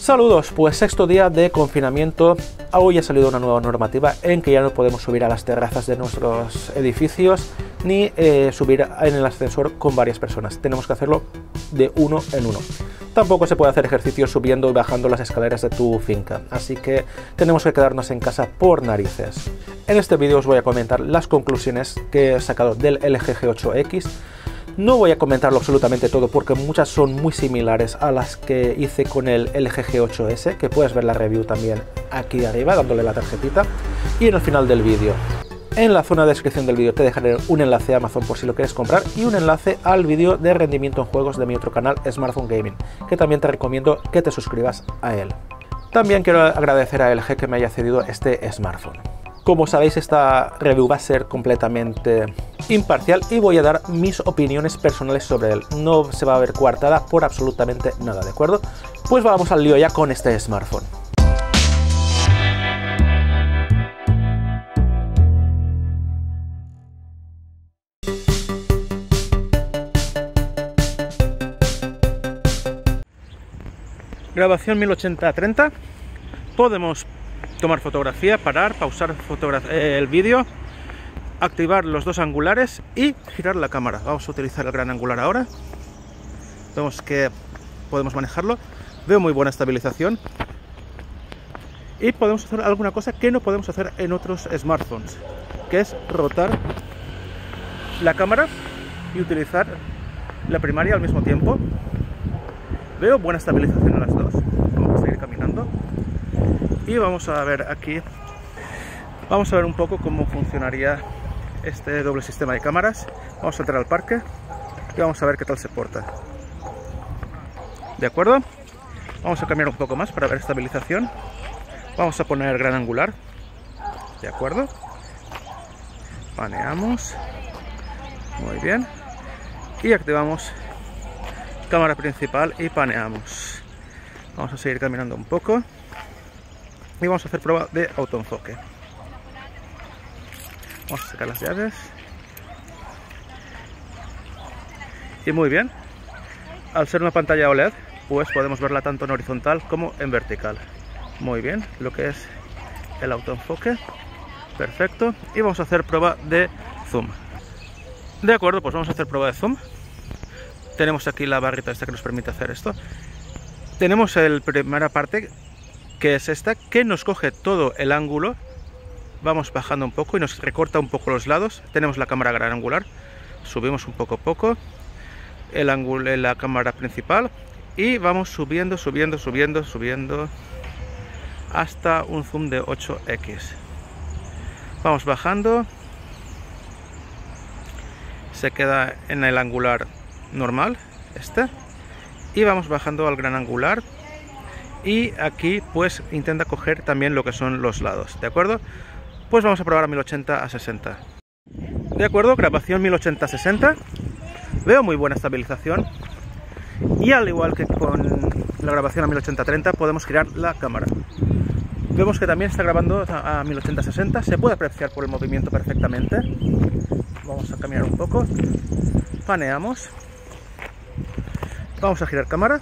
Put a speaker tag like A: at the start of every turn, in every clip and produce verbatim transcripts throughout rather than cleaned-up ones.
A: Saludos, pues sexto día de confinamiento. Hoy ha salido una nueva normativa en que ya no podemos subir a las terrazas de nuestros edificios ni eh, subir en el ascensor con varias personas. Tenemos que hacerlo de uno en uno. Tampoco se puede hacer ejercicio subiendo y bajando las escaleras de tu finca, así que tenemos que quedarnos en casa por narices. En este vídeo os voy a comentar las conclusiones que he sacado del L G G ocho X. No voy a comentarlo absolutamente todo porque muchas son muy similares a las que hice con el L G G ocho S, que puedes ver la review también aquí arriba dándole la tarjetita, y en el final del vídeo. En la zona de descripción del vídeo te dejaré un enlace a Amazon por si lo quieres comprar y un enlace al vídeo de rendimiento en juegos de mi otro canal Smartphone Gaming, que también te recomiendo que te suscribas a él. También quiero agradecer a L G que me haya cedido este smartphone. Como sabéis, esta review va a ser completamente imparcial y voy a dar mis opiniones personales sobre él. No se va a ver coartada por absolutamente nada, ¿de acuerdo? Pues vamos al lío ya con este smartphone. Grabación mil ochenta a treinta. Podemos tomar fotografía, parar, pausar eh, el vídeo, activar los dos angulares y girar la cámara. Vamos a utilizar el gran angular ahora. Vemos que podemos manejarlo. Veo muy buena estabilización. Y podemos hacer alguna cosa que no podemos hacer en otros smartphones, que es rotar la cámara y utilizar la primaria al mismo tiempo. Veo buena estabilización en las dos. Vamos a seguir caminando. Y vamos a ver aquí, vamos a ver un poco cómo funcionaría este doble sistema de cámaras. Vamos a entrar al parque y vamos a ver qué tal se porta. ¿De acuerdo? Vamos a cambiar un poco más para ver estabilización. Vamos a poner gran angular. ¿De acuerdo? Paneamos. Muy bien. Y activamos cámara principal y paneamos. Vamos a seguir caminando un poco. Y vamos a hacer prueba de autoenfoque. Vamos a sacar las llaves. Y muy bien. Al ser una pantalla O L E D, pues podemos verla tanto en horizontal como en vertical. Muy bien, lo que es el autoenfoque. Perfecto. Y vamos a hacer prueba de zoom. De acuerdo, pues vamos a hacer prueba de zoom. Tenemos aquí la barrita esta que nos permite hacer esto. Tenemos la primera parte, que es esta, que nos coge todo el ángulo. Vamos bajando un poco y nos recorta un poco los lados. Tenemos la cámara gran angular, subimos un poco a poco el ángulo en la cámara principal y vamos subiendo, subiendo, subiendo, subiendo hasta un zoom de ocho equis. Vamos bajando, se queda en el angular normal, este, y vamos bajando al gran angular. Y aquí pues intenta coger también lo que son los lados, ¿de acuerdo? Pues vamos a probar a mil ochenta a sesenta. De acuerdo, grabación mil ochenta a sesenta. Veo muy buena estabilización. Y al igual que con la grabación a mil ochenta a treinta podemos girar la cámara. Vemos que también está grabando a mil ochenta a sesenta. Se puede apreciar por el movimiento perfectamente. Vamos a caminar un poco. Paneamos. Vamos a girar cámara.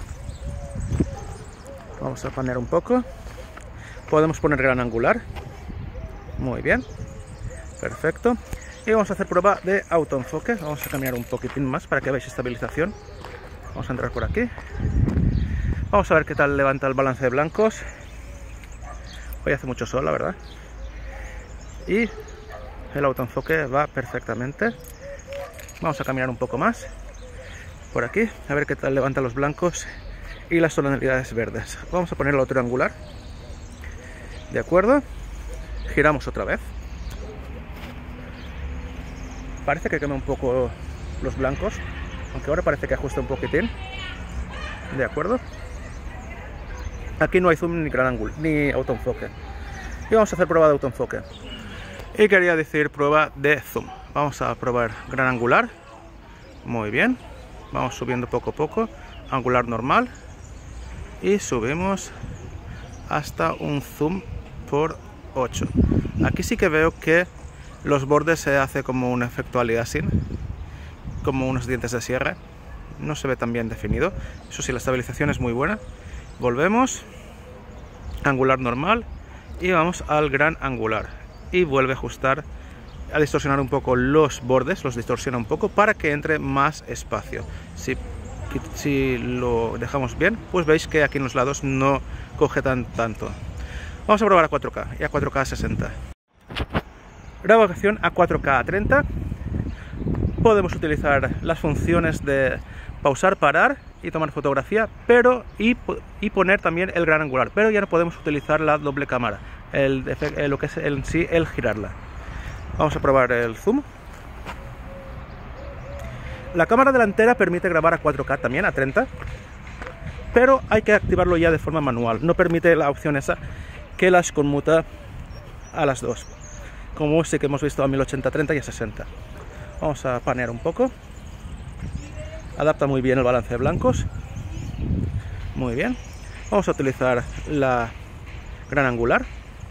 A: Vamos a panear un poco. Podemos poner gran angular. Muy bien. Perfecto. Y vamos a hacer prueba de autoenfoque. Vamos a cambiar un poquitín más para que veáis estabilización. Vamos a entrar por aquí. Vamos a ver qué tal levanta el balance de blancos. Hoy hace mucho sol, la verdad. Y el autoenfoque va perfectamente. Vamos a caminar un poco más por aquí. A ver qué tal levanta los blancos y las tonalidades verdes. Vamos a poner el otro angular. De acuerdo. Giramos otra vez. Parece que quema un poco los blancos, aunque ahora parece que ajusta un poquitín. De acuerdo. Aquí no hay zoom ni gran angular ni autoenfoque. Y vamos a hacer prueba de autoenfoque. Y quería decir prueba de zoom. Vamos a probar gran angular. Muy bien. Vamos subiendo poco a poco. Angular normal. Y subimos hasta un zoom por ocho. Aquí sí que veo que los bordes se hace como un efecto aliasing, como unos dientes de sierra. No se ve tan bien definido. Eso sí, la estabilización es muy buena Volvemos, angular normal y vamos al gran angular y vuelve a ajustar, a distorsionar un poco los bordes, los distorsiona un poco para que entre más espacio. Si, si lo dejamos bien, pues veis que aquí en los lados no coge tan, tanto. Vamos a probar a cuatro K y a cuatro K a sesenta. Grabación a cuatro K a treinta. Podemos utilizar las funciones de pausar, parar y tomar fotografía, pero y, y poner también el gran angular, pero ya no podemos utilizar la doble cámara, el, el, lo que es en sí el girarla. Vamos a probar el zoom. La cámara delantera permite grabar a cuatro K también a treinta, pero hay que activarlo ya de forma manual, no permite la opción esa que las conmuta a las dos, como sí que hemos visto a mil ochenta, treinta y a sesenta. Vamos a panear un poco. Adapta muy bien el balance de blancos. Muy bien. Vamos a utilizar la gran angular.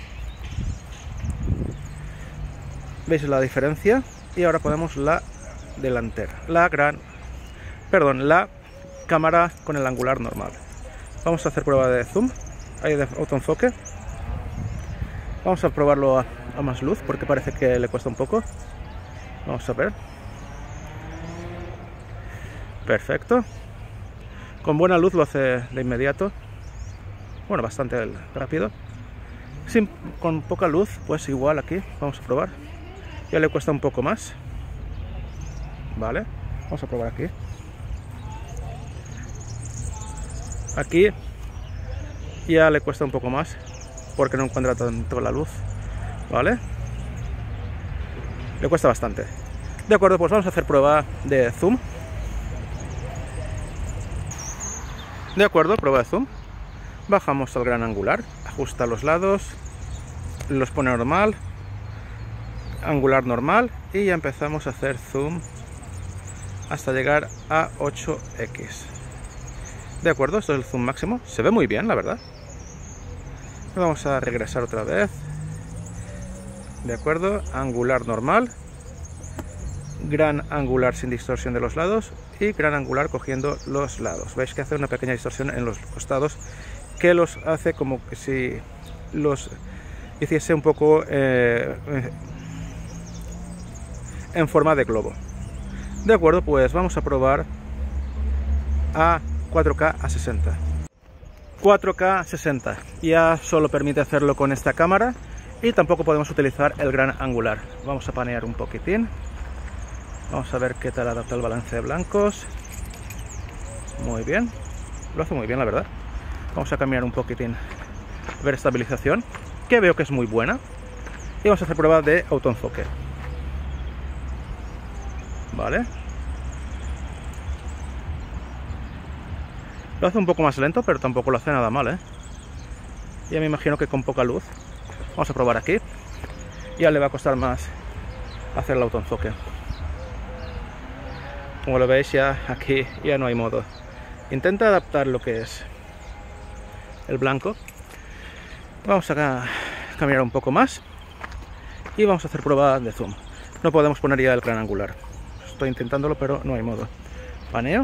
A: ¿Veis la diferencia? Y ahora ponemos la delantera. La gran... Perdón, la cámara con el angular normal. Vamos a hacer prueba de zoom. Ahí de autoenfoque. Vamos a probarlo a, a más luz porque parece que le cuesta un poco. Vamos a ver. Perfecto. Con buena luz lo hace de inmediato. Bueno, bastante rápido. Sin, con poca luz, pues igual aquí. Vamos a probar. Ya le cuesta un poco más. Vale. Vamos a probar aquí. Aquí ya le cuesta un poco más porque no encuentra tanto la luz. Vale. Le cuesta bastante. De acuerdo, pues vamos a hacer prueba de zoom. De acuerdo, prueba de zoom. Bajamos al gran angular, ajusta los lados, los pone normal, angular normal y ya empezamos a hacer zoom hasta llegar a ocho equis. De acuerdo, esto es el zoom máximo. Se ve muy bien, la verdad. Vamos a regresar otra vez. De acuerdo, angular normal, gran angular sin distorsión de los lados y gran angular cogiendo los lados. Veis que hace una pequeña distorsión en los costados que los hace como que si los hiciese un poco eh, en forma de globo. De acuerdo, pues vamos a probar a cuatro K a sesenta. cuatro K a sesenta. Ya solo permite hacerlo con esta cámara y tampoco podemos utilizar el gran angular. Vamos a panear un poquitín. Vamos a ver qué tal adapta el balance de blancos. Muy bien. Lo hace muy bien, la verdad. Vamos a cambiar un poquitín. A ver estabilización, que veo que es muy buena. Y vamos a hacer prueba de autoenfoque. Vale. Lo hace un poco más lento, pero tampoco lo hace nada mal, ¿eh? Ya me imagino que con poca luz. Vamos a probar aquí. Ya le va a costar más hacer el autoenfoque. Como lo veis, ya aquí ya no hay modo. Intenta adaptar lo que es el blanco. Vamos a cambiar un poco más y vamos a hacer prueba de zoom. No podemos poner ya el gran angular. Estoy intentándolo, pero no hay modo. Paneo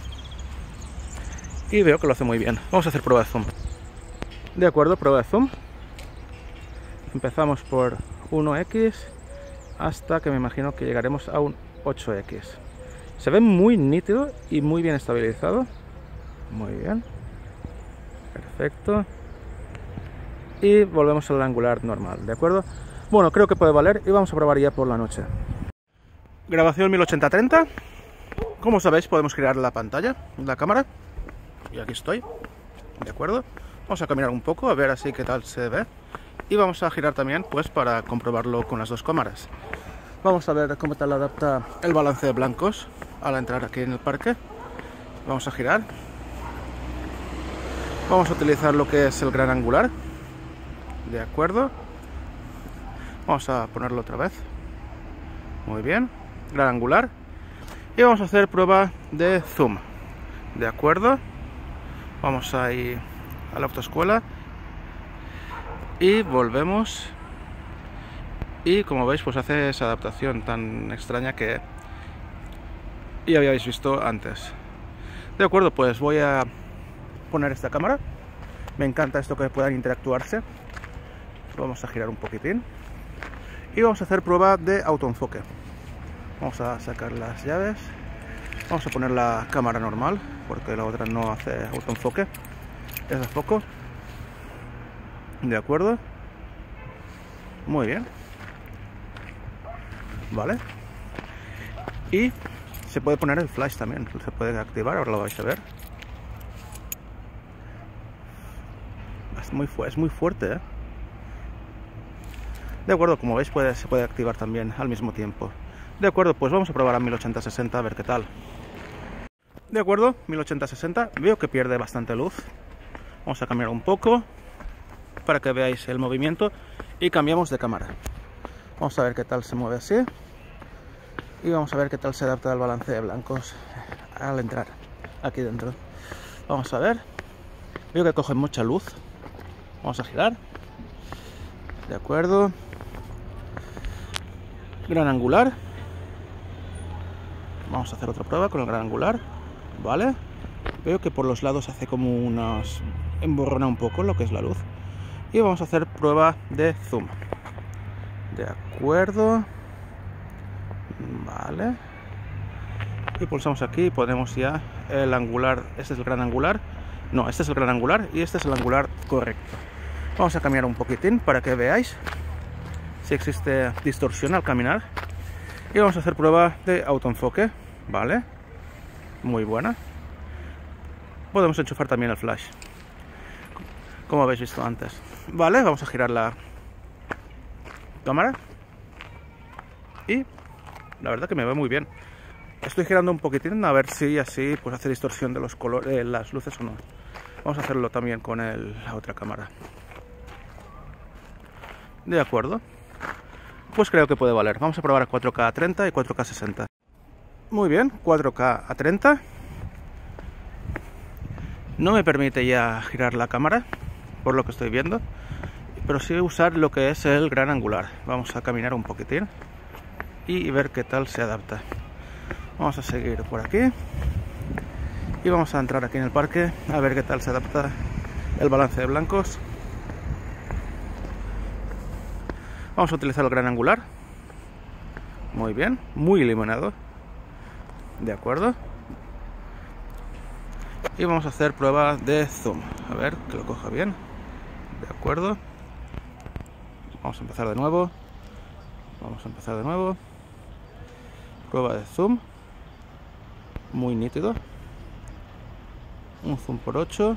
A: y veo que lo hace muy bien. Vamos a hacer prueba de zoom. De acuerdo, prueba de zoom. Empezamos por uno equis hasta que me imagino que llegaremos a un ocho equis. Se ve muy nítido y muy bien estabilizado. Muy bien. Perfecto. Y volvemos al angular normal, ¿de acuerdo? Bueno, creo que puede valer y vamos a probar ya por la noche. Grabación mil ochenta treinta. Como sabéis, podemos girar la pantalla, la cámara. Y aquí estoy. ¿De acuerdo? Vamos a caminar un poco a ver así qué tal se ve. Y vamos a girar también, pues, para comprobarlo con las dos cámaras. Vamos a ver cómo tal adapta el balance de blancos al entrar aquí en el parque. Vamos a girar. Vamos a utilizar lo que es el gran angular. De acuerdo. Vamos a ponerlo otra vez. Muy bien. Gran angular. Y vamos a hacer prueba de zoom. De acuerdo. Vamos a ir a la autoescuela. Y volvemos. Y como veis, pues hace esa adaptación tan extraña que ya habíais visto antes. De acuerdo, pues voy a poner esta cámara. Me encanta esto que puedan interactuarse. Vamos a girar un poquitín. Y vamos a hacer prueba de autoenfoque. Vamos a sacar las llaves. Vamos a poner la cámara normal, porque la otra no hace autoenfoque. Es de foco. De acuerdo. Muy bien. Vale. Y se puede poner el flash también. Se puede activar, ahora lo vais a ver. Es muy, fu es muy fuerte, ¿eh? De acuerdo, como veis puede, se puede activar también al mismo tiempo. De acuerdo, pues vamos a probar a mil ochenta sesenta a ver qué tal. De acuerdo, mil ochenta sesenta, veo que pierde bastante luz. Vamos a cambiar un poco para que veáis el movimiento y cambiamos de cámara. Vamos a ver qué tal se mueve así y vamos a ver qué tal se adapta al balance de blancos al entrar aquí dentro. Vamos a ver, veo que coge mucha luz. Vamos a girar. De acuerdo. Gran angular. Vamos a hacer otra prueba con el gran angular. Vale. Veo que por los lados hace como unas... emborrona un poco lo que es la luz. Y vamos a hacer prueba de zoom. De acuerdo. Vale. Y pulsamos aquí y ponemos ya el angular. Este es el gran angular. No, este es el gran angular y este es el angular correcto. Vamos a cambiar un poquitín para que veáis si existe distorsión al caminar. Y vamos a hacer prueba de autoenfoque. Vale. Muy buena. Podemos enchufar también el flash, como habéis visto antes. Vale, vamos a girar la cámara. Y la verdad que me va muy bien. Estoy girando un poquitín a ver si así pues hace distorsión de los colores, de las luces o no. Vamos a hacerlo también con el, la otra cámara. De acuerdo. Pues creo que puede valer. Vamos a probar a cuatro K a treinta y cuatro K a sesenta. Muy bien, cuatro K a treinta. No me permite ya girar la cámara, por lo que estoy viendo, pero sí usar lo que es el gran angular. Vamos a caminar un poquitín y ver qué tal se adapta. Vamos a seguir por aquí y vamos a entrar aquí en el parque a ver qué tal se adapta el balance de blancos. Vamos a utilizar el gran angular. Muy bien, muy iluminado. De acuerdo. Y vamos a hacer prueba de zoom. A ver, que lo coja bien. De acuerdo. Vamos a empezar de nuevo. Vamos a empezar de nuevo. Prueba de zoom. Muy nítido. Un zoom por ocho.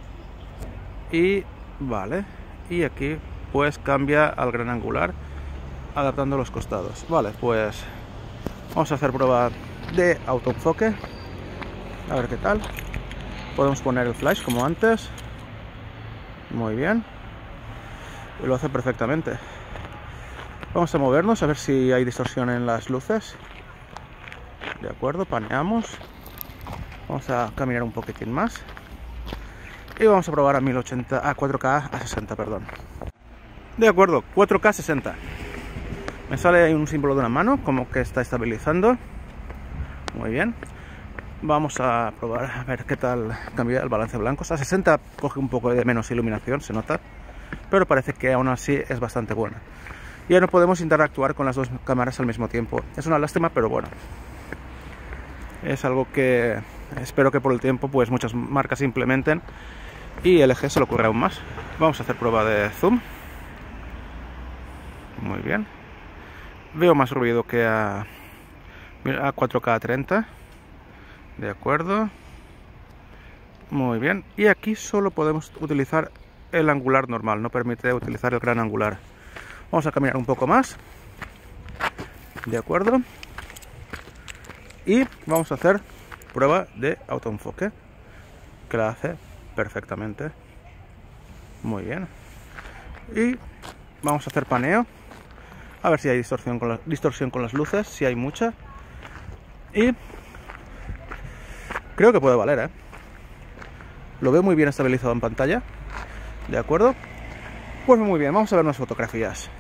A: Y vale. Y aquí pues cambia al gran angular, adaptando los costados. Vale, pues vamos a hacer prueba de autoenfoque. A ver qué tal. Podemos poner el flash como antes. Muy bien. Y lo hace perfectamente. Vamos a movernos a ver si hay distorsión en las luces. De acuerdo, paneamos. Vamos a caminar un poquitín más. Y vamos a probar a mil ochenta, a cuatro K a sesenta, perdón. De acuerdo, cuatro K sesenta. Me sale ahí un símbolo de una mano, como que está estabilizando. Muy bien. Vamos a probar a ver qué tal cambia el balance de blancos. A sesenta coge un poco de menos iluminación, se nota, pero parece que aún así es bastante buena. Ya no podemos interactuar con las dos cámaras al mismo tiempo. Es una lástima, pero bueno. Es algo que espero que por el tiempo pues muchas marcas implementen y L G se lo ocurre aún más. Vamos a hacer prueba de zoom. Muy bien. Veo más ruido que a, a cuatro K a treinta. De acuerdo. Muy bien. Y aquí solo podemos utilizar el angular normal. No permite utilizar el gran angular. Vamos a caminar un poco más. De acuerdo. Y vamos a hacer prueba de autoenfoque, que la hace perfectamente. Muy bien. Y vamos a hacer paneo. A ver si hay distorsión con, la, distorsión con las luces. Si hay mucha. Y creo que puede valer, ¿eh? Lo veo muy bien estabilizado en pantalla. ¿De acuerdo? Pues muy bien, vamos a ver unas fotografías.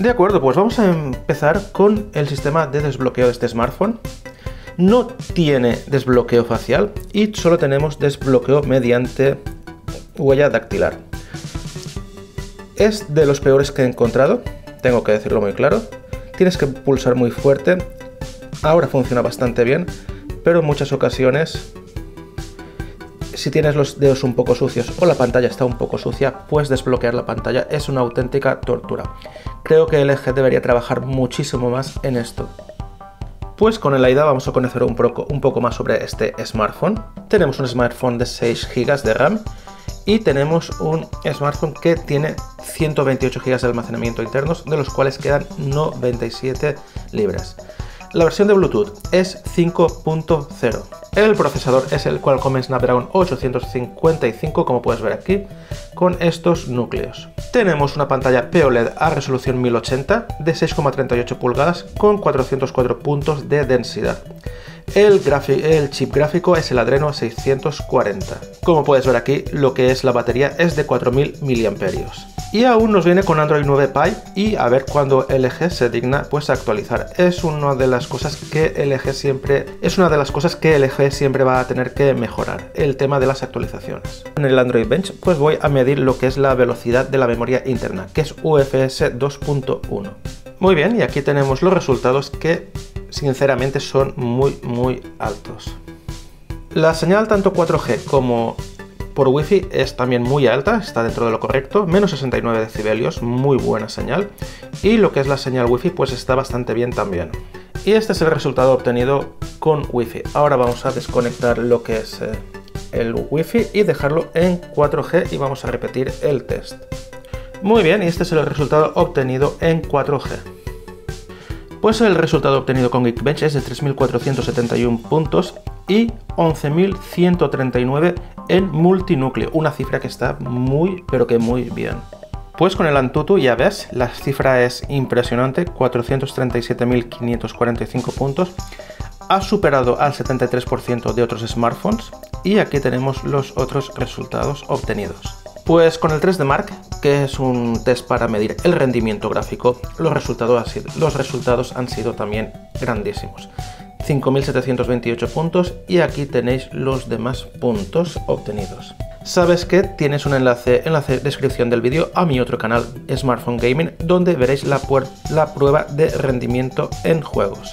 A: De acuerdo, pues vamos a empezar con el sistema de desbloqueo de este smartphone. No tiene desbloqueo facial y solo tenemos desbloqueo mediante huella dactilar. Es de los peores que he encontrado, tengo que decirlo muy claro. Tienes que pulsar muy fuerte. Ahora funciona bastante bien, pero en muchas ocasiones, si tienes los dedos un poco sucios o la pantalla está un poco sucia, pues desbloquear la pantalla es una auténtica tortura. Creo que L G debería trabajar muchísimo más en esto. Pues con el AIDA vamos a conocer un poco, un poco más sobre este smartphone. Tenemos un smartphone de seis gigas de RAM y tenemos un smartphone que tiene ciento veintiocho gigas de almacenamiento internos, de los cuales quedan noventa y siete libres. La versión de Bluetooth es cinco punto cero. El procesador es el Qualcomm Snapdragon ochocientos cincuenta y cinco, como puedes ver aquí, con estos núcleos. Tenemos una pantalla P O L E D a resolución mil ochenta de seis coma treinta y ocho pulgadas con cuatrocientos cuatro puntos de densidad. El, el chip gráfico es el Adreno seiscientos cuarenta. Como puedes ver aquí, lo que es la batería es de cuatro mil miliamperios. Y aún nos viene con Android nueve Pie y a ver cuándo L G se digna pues a actualizar. Es una de las cosas que L G siempre es una de las cosas que L G siempre va a tener que mejorar, el tema de las actualizaciones. En el Android Bench pues voy a medir lo que es la velocidad de la memoria interna, que es U F S dos punto uno. Muy bien, y aquí tenemos los resultados que sinceramente son muy muy altos. La señal tanto cuatro G como por Wi-Fi es también muy alta, está dentro de lo correcto, menos sesenta y nueve decibelios, muy buena señal. Y lo que es la señal Wi-Fi pues está bastante bien también. Y este es el resultado obtenido con Wi-Fi. Ahora vamos a desconectar lo que es eh, el Wi-Fi y dejarlo en cuatro G y vamos a repetir el test. Muy bien, y este es el resultado obtenido en cuatro G. Pues el resultado obtenido con Geekbench es de tres mil cuatrocientos setenta y uno puntos y once mil ciento treinta y nueve en multinúcleo, una cifra que está muy pero que muy bien. Pues con el Antutu ya ves, la cifra es impresionante, cuatrocientos treinta y siete mil quinientos cuarenta y cinco puntos, ha superado al setenta y tres por ciento de otros smartphones y aquí tenemos los otros resultados obtenidos. Pues con el tres D Mark, que es un test para medir el rendimiento gráfico, los resultados, han sido, los resultados han sido también grandísimos. cinco mil setecientos veintiocho puntos y aquí tenéis los demás puntos obtenidos. Sabes que tienes un enlace en la descripción del vídeo a mi otro canal, Smartphone Gaming, donde veréis la, la prueba de rendimiento en juegos.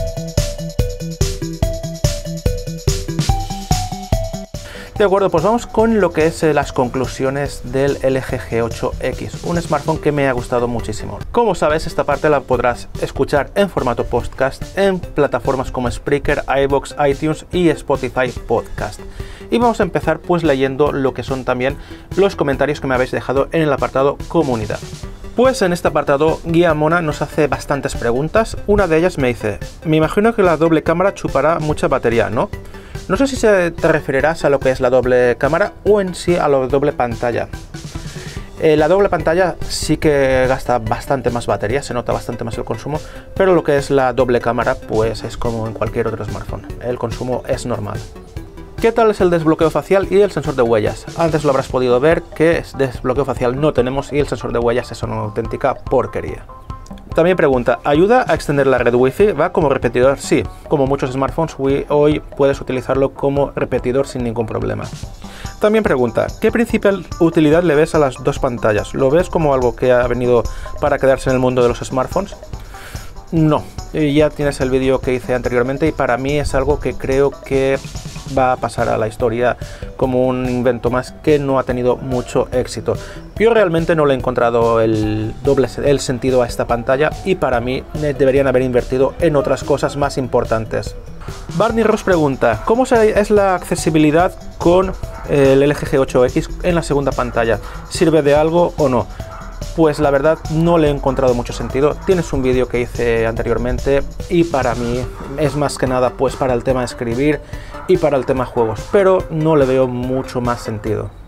A: De acuerdo, pues vamos con lo que es eh, las conclusiones del L G G ocho X, un smartphone que me ha gustado muchísimo. Como sabes, esta parte la podrás escuchar en formato podcast en plataformas como Spreaker, iVoox, iTunes y Spotify Podcast. Y vamos a empezar pues leyendo lo que son también los comentarios que me habéis dejado en el apartado comunidad. Pues en este apartado, Guía Mona nos hace bastantes preguntas. Una de ellas me dice: me imagino que la doble cámara chupará mucha batería, ¿no? No sé si te referirás a lo que es la doble cámara o en sí a la doble pantalla. Eh, la doble pantalla sí que gasta bastante más batería, se nota bastante más el consumo, pero lo que es la doble cámara pues es como en cualquier otro smartphone, el consumo es normal. ¿Qué tal es el desbloqueo facial y el sensor de huellas? Antes lo habrás podido ver que desbloqueo facial no tenemos y el sensor de huellas es una auténtica porquería. También pregunta, ¿ayuda a extender la red Wi-Fi? ¿Va como repetidor? Sí, como muchos smartphones, hoy puedes utilizarlo como repetidor sin ningún problema. También pregunta, ¿qué principal utilidad le ves a las dos pantallas? ¿Lo ves como algo que ha venido para quedarse en el mundo de los smartphones? No, ya tienes el vídeo que hice anteriormente y para mí es algo que creo que va a pasar a la historia como un invento más que no ha tenido mucho éxito. Yo realmente no le he encontrado el doble el sentido a esta pantalla y para mí deberían haber invertido en otras cosas más importantes. Barney Ross pregunta, ¿cómo es la accesibilidad con el L G G ocho X en la segunda pantalla? ¿Sirve de algo o no? Pues la verdad no le he encontrado mucho sentido. Tienes un vídeo que hice anteriormente y para mí es más que nada pues para el tema escribir y para el tema juegos, pero no le veo mucho más sentido.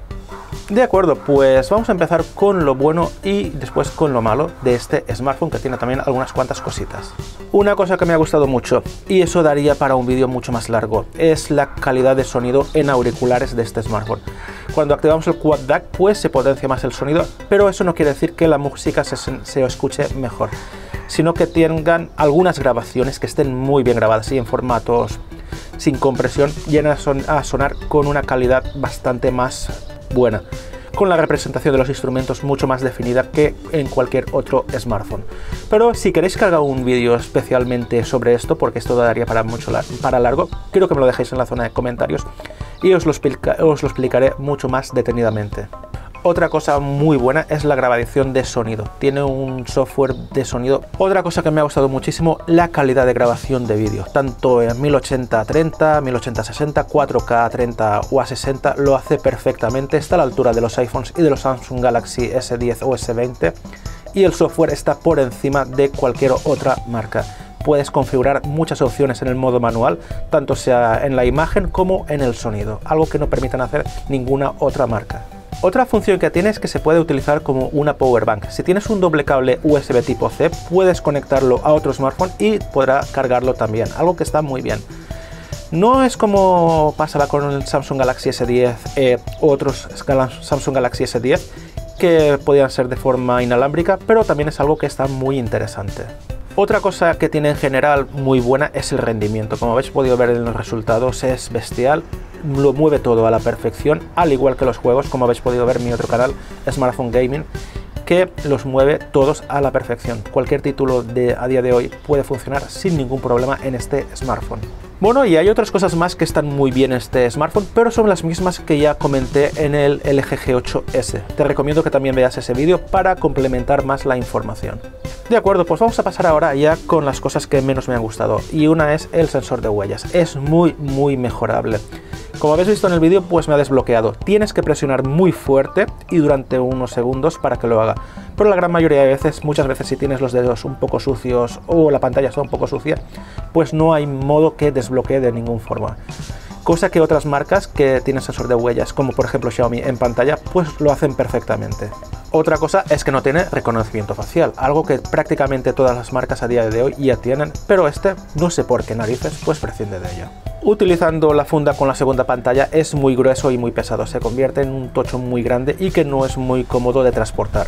A: De acuerdo, pues vamos a empezar con lo bueno y después con lo malo de este smartphone, que tiene también algunas cuantas cositas. Una cosa que me ha gustado mucho, y eso daría para un vídeo mucho más largo, es la calidad de sonido en auriculares de este smartphone. Cuando activamos el Quad D A C, pues se potencia más el sonido, pero eso no quiere decir que la música se, se escuche mejor, sino que tengan algunas grabaciones que estén muy bien grabadas y en formatos sin compresión, llegan a, son, a sonar con una calidad bastante más buena, con la representación de los instrumentos mucho más definida que en cualquier otro smartphone. Pero si queréis que haga un vídeo especialmente sobre esto, porque esto daría para mucho para largo, quiero que me lo dejéis en la zona de comentarios y os lo, explica, os lo explicaré mucho más detenidamente. Otra cosa muy buena es la grabación de sonido. Tiene un software de sonido. Otra cosa que me ha gustado muchísimo, la calidad de grabación de vídeo. Tanto en mil ochenta a treinta, mil ochenta a sesenta, cuatro K a treinta o a sesenta lo hace perfectamente. Está a la altura de los iPhones y de los Samsung Galaxy S diez o S veinte. Y el software está por encima de cualquier otra marca. Puedes configurar muchas opciones en el modo manual, tanto sea en la imagen como en el sonido. Algo que no permitan hacer ninguna otra marca. Otra función que tiene es que se puede utilizar como una power bank. Si tienes un doble cable U S B tipo C, puedes conectarlo a otro smartphone y podrá cargarlo también, algo que está muy bien. No es como pasaba con el Samsung Galaxy S diez eh, u otros Samsung Galaxy S diez, que podían ser de forma inalámbrica, pero también es algo que está muy interesante. Otra cosa que tiene en general muy buena es el rendimiento. Como habéis podido ver en los resultados, es bestial. Lo mueve todo a la perfección, al igual que los juegos, como habéis podido ver en mi otro canal, Smartphone Gaming, que los mueve todos a la perfección. Cualquier título de a día de hoy puede funcionar sin ningún problema en este smartphone. Bueno, y hay otras cosas más que están muy bien en este smartphone, pero son las mismas que ya comenté en el L G G ocho S. Te recomiendo que también veas ese vídeo para complementar más la información. De acuerdo, pues vamos a pasar ahora ya con las cosas que menos me han gustado, y una es el sensor de huellas. Es muy muy mejorable. Como habéis visto en el vídeo, pues me ha desbloqueado. Tienes que presionar muy fuerte y durante unos segundos para que lo haga. Pero la gran mayoría de veces, muchas veces si tienes los dedos un poco sucios o la pantalla está un poco sucia, pues no hay modo que desbloquee de ninguna forma. Cosa que otras marcas que tienen sensor de huellas, como por ejemplo Xiaomi en pantalla, pues lo hacen perfectamente. Otra cosa es que no tiene reconocimiento facial, algo que prácticamente todas las marcas a día de hoy ya tienen, pero este no sé por qué narices pues prescinde de ello. Utilizando la funda con la segunda pantalla es muy grueso y muy pesado, se convierte en un tocho muy grande y que no es muy cómodo de transportar.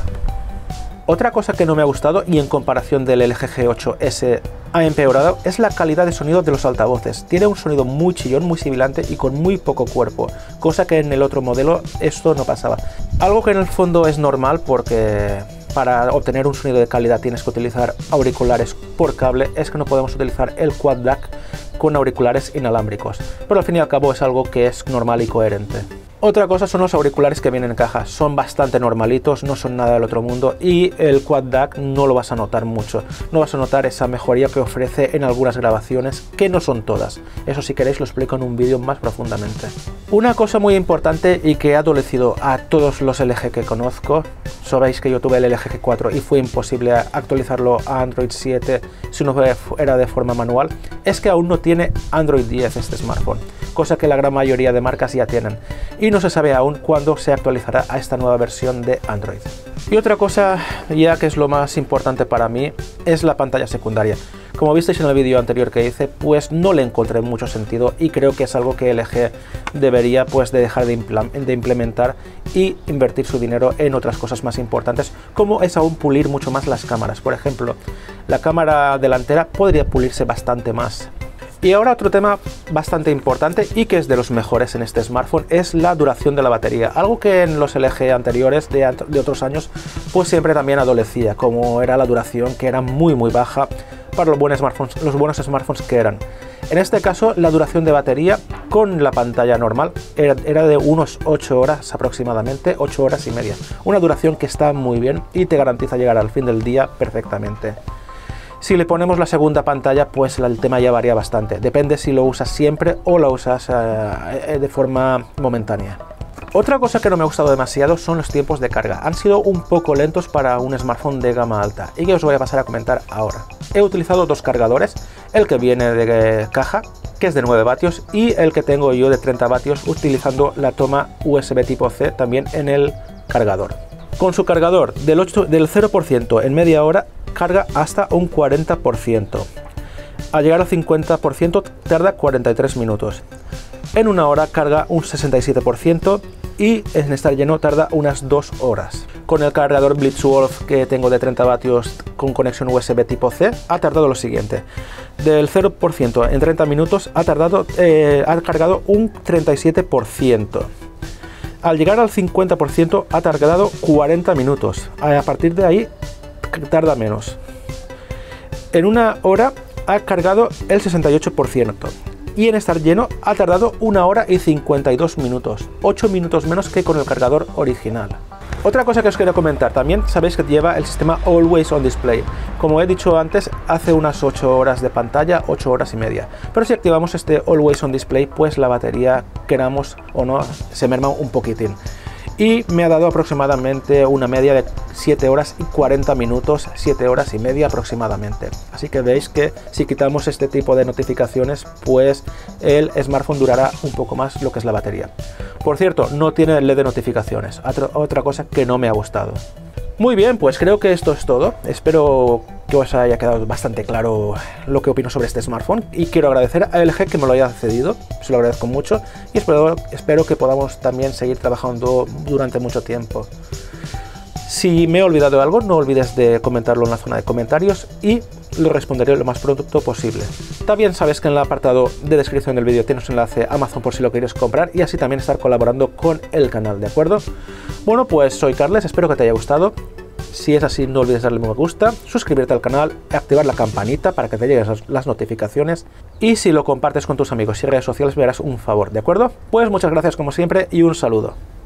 A: Otra cosa que no me ha gustado y en comparación del L G G ocho S ha empeorado es la calidad de sonido de los altavoces. Tiene un sonido muy chillón, muy sibilante y con muy poco cuerpo, cosa que en el otro modelo esto no pasaba. Algo que en el fondo es normal porque para obtener un sonido de calidad tienes que utilizar auriculares por cable, es que no podemos utilizar el Quad D A C con auriculares inalámbricos, pero al fin y al cabo es algo que es normal y coherente. Otra cosa son los auriculares que vienen en caja, son bastante normalitos, no son nada del otro mundo y el Quad D A C no lo vas a notar mucho, no vas a notar esa mejoría que ofrece en algunas grabaciones, que no son todas, eso si queréis lo explico en un vídeo más profundamente. Una cosa muy importante y que ha adolecido a todos los L G que conozco, sabéis que yo tuve el L G G cuatro y fue imposible actualizarlo a Android siete si no era de forma manual, es que aún no tiene Android diez este smartphone, cosa que la gran mayoría de marcas ya tienen. Y no se sabe aún cuándo se actualizará a esta nueva versión de Android. Y otra cosa, ya que es lo más importante para mí, es la pantalla secundaria. Como visteis en el vídeo anterior que hice, pues no le encontré mucho sentido y creo que es algo que L G debería pues de dejar de, de implementar y invertir su dinero en otras cosas más importantes, como es aún pulir mucho más las cámaras. Por ejemplo, la cámara delantera podría pulirse bastante más. Y ahora otro tema bastante importante y que es de los mejores en este smartphone es la duración de la batería, algo que en los L G anteriores de, de otros años pues siempre también adolecía, como era la duración que era muy muy baja para los buenos smartphones, los buenos smartphones que eran. En este caso la duración de batería con la pantalla normal era, era de unos ocho horas aproximadamente, ocho horas y media, una duración que está muy bien y te garantiza llegar al fin del día perfectamente. Si le ponemos la segunda pantalla, pues el tema ya varía bastante. Depende si lo usas siempre o lo usas eh, de forma momentánea. Otra cosa que no me ha gustado demasiado son los tiempos de carga. Han sido un poco lentos para un smartphone de gama alta y que os voy a pasar a comentar ahora. He utilizado dos cargadores, el que viene de caja que es de nueve vatios, y el que tengo yo de treinta vatios utilizando la toma U S B tipo C también en el cargador. Con su cargador del, ocho, del cero por ciento en media hora carga hasta un cuarenta por ciento. Al llegar al cincuenta por ciento tarda cuarenta y tres minutos. En una hora carga un sesenta y siete por ciento y en estar lleno tarda unas dos horas. Con el cargador Blitzwolf que tengo de treinta vatios con conexión U S B tipo C ha tardado lo siguiente: del cero por ciento en treinta minutos ha, tardado, eh, ha cargado un treinta y siete por ciento. Al llegar al cincuenta por ciento ha tardado cuarenta minutos. A partir de ahí tarda menos. En una hora ha cargado el sesenta y ocho por ciento y en estar lleno ha tardado una hora y cincuenta y dos minutos, ocho minutos menos que con el cargador original. Otra cosa que os quiero comentar, también sabéis que lleva el sistema Always on Display. Como he dicho antes, hace unas ocho horas de pantalla, ocho horas y media. Pero si activamos este Always on Display, pues la batería, queramos o no, se merma un poquitín. Y me ha dado aproximadamente una media de siete horas y cuarenta minutos, siete horas y media aproximadamente. Así que veis que si quitamos este tipo de notificaciones, pues el smartphone durará un poco más lo que es la batería. Por cierto, no tiene L E D de notificaciones, otra cosa que no me ha gustado. Muy bien, pues creo que esto es todo. Espero que os haya quedado bastante claro lo que opino sobre este smartphone y quiero agradecer a L G que me lo haya cedido, se lo agradezco mucho y espero, espero que podamos también seguir trabajando durante mucho tiempo. Si me he olvidado de algo, no olvides de comentarlo en la zona de comentarios y lo responderé lo más pronto posible. También sabes que en el apartado de descripción del vídeo tienes un enlace a Amazon por si lo quieres comprar y así también estar colaborando con el canal, ¿de acuerdo? Bueno, pues soy Carles, espero que te haya gustado. Si es así, no olvides darle me gusta, suscribirte al canal, activar la campanita para que te lleguen las notificaciones y si lo compartes con tus amigos y redes sociales me harás un favor, ¿de acuerdo? Pues muchas gracias como siempre y un saludo.